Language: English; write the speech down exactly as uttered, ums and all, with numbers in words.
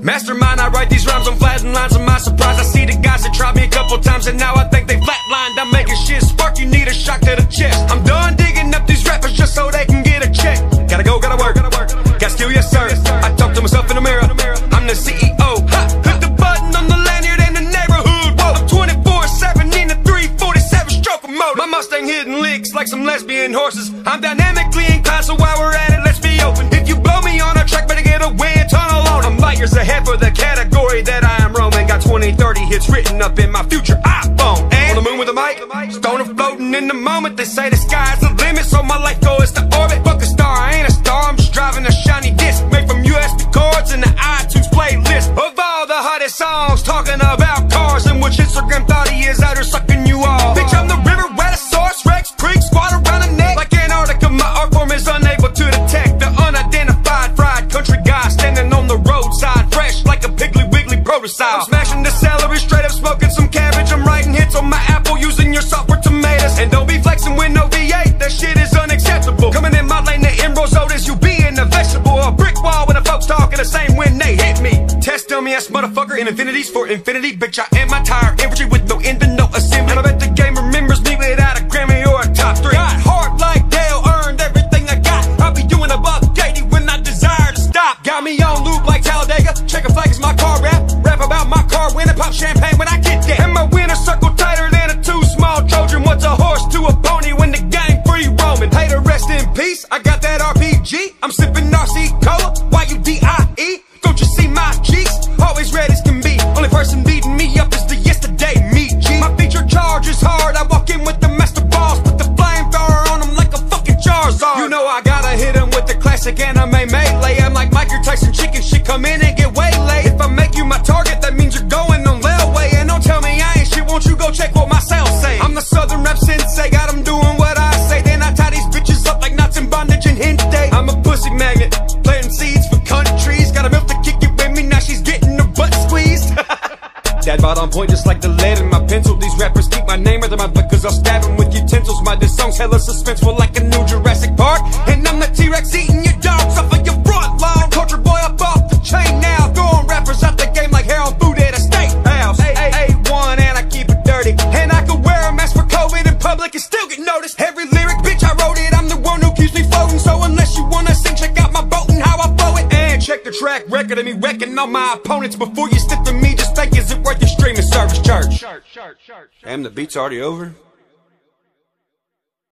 Mastermind, I write these rhymes on flattened lines. Of my surprise, I see the guys that tried me a couple times, and now I think they flatlined. I'm making shit spark, you need a shock to the chest. I'm done digging up these rappers just so they can get a check. Gotta go, gotta work, gotta work, gotta skill, yes sir. I talk to myself in the mirror, I'm the C E O. Ha! Hit the button on the lanyard in the neighborhood. Whoa, I'm twenty-four seven in the three forty-seven stroke motor. My Mustang hitting licks like some lesbian horses. I'm dynamically inclined, so while we're at it, let's be open. If you blow me on a track, better get a wind tunnel on. I'm light years ahead for the category that I am roaming. Got twenty, thirty hits written up in my future iPhone. And on the moon with a mic, stoner floating in the moment. They say the sky's the limit, so my life goes to orbit. Fuck a star, I ain't a star, I'm just driving a shiny disc made from U S B cords and the iTunes playlist of all the hottest songs talking about cars and which Instagram thought he is out here sucking you off. Bitch, I'm the river rat source, Rex Creek, squat around the neck like Antarctica. My art form is unable to detect the unidentified fried country guy standing on the roadside, fresh like a Piggly Wiggly prototype. I'm smashing the celery, straight up smoking some cabbage. I'm writing hits on my Apple using your software tomatoes. And don't be flexing with no V eight, that shit is unacceptable. Coming in my lane, the emerald Otis, you being a vegetable. A brick wall with the folks talking the same when they hit me. Test dummy ass motherfucker in infinities for infinity. Bitch, I am my tire infantry with no end and no assembly. And I bet the game remembers me without a Grammy or a top three. Got hard like Dale, earned everything I got. I'll be doing above eighty when I desire to stop. Got me on loop like Talladega. Check a flag is my car rap. Rap about my car winning, pop champagne when I get there. And my winner circle tighter than a too small Trojan. What's a horse to a pony when the gang free roaming? Hey, to rest in peace, I got that R P G. I'm sipping R C Cola, Y U D I E. Don't you see my cheeks? Always red as can be. Only person beating me up is the yesterday me, G. My feature charge is hard. I walk in with the master balls, put the flamethrower on them like a fucking Charizard. You know I gotta hit him with the classic anime melee. I'm like Mike Tyson chicken shit, come in and get waylaid. If I make you my target, that means you're going on railway. And don't tell me I ain't shit, won't you go check what my sales say? I'm the southern rap sensei, got them doing what I say. Then I tie these bitches up like knots in bondage and Hente. I'm a pussy magnet, planting seeds for countries. Got a milk to kick it with me, now she's getting her butt squeezed. Dad bought on point just like the lead in my pencil. These rappers keep my name under my butt cause I'll stab them with utensils. My diss song's hella suspenseful like a new Jurassic Park. And I'm the T-Rex eating your dogs off of your front lawn. Culture boy up off the chain now, throwing rappers out the game like hair on food at a steakhouse. A one and I keep it dirty. And I could wear a mask for COVID in public and still get noticed. Every lyric, bitch, I wrote it. I'm the one who keeps me floating. So unless you wanna sing, check out my boat and how I flow it. And check the track record of me wrecking all my opponents. Before you stick to me, just think, is it worth your streaming service, church? Damn, the beat's already over.